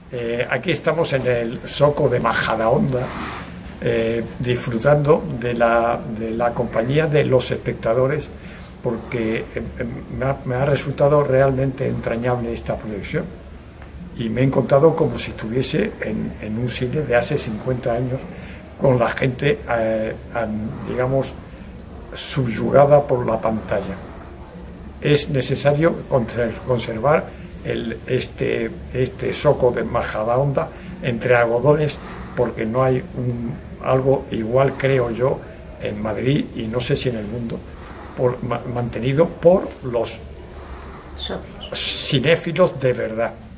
Aquí estamos en el Zoco de Majadahonda, disfrutando de la compañía de los espectadores, porque me ha resultado realmente entrañable esta proyección y me he encontrado como si estuviese en un cine de hace 50 años, con la gente, digamos, subyugada por la pantalla. Es necesario conservar este Zoco de Majadahonda entre algodones, porque no hay algo igual, creo yo, en Madrid y no sé si en el mundo, mantenido por los cinéfilos de verdad.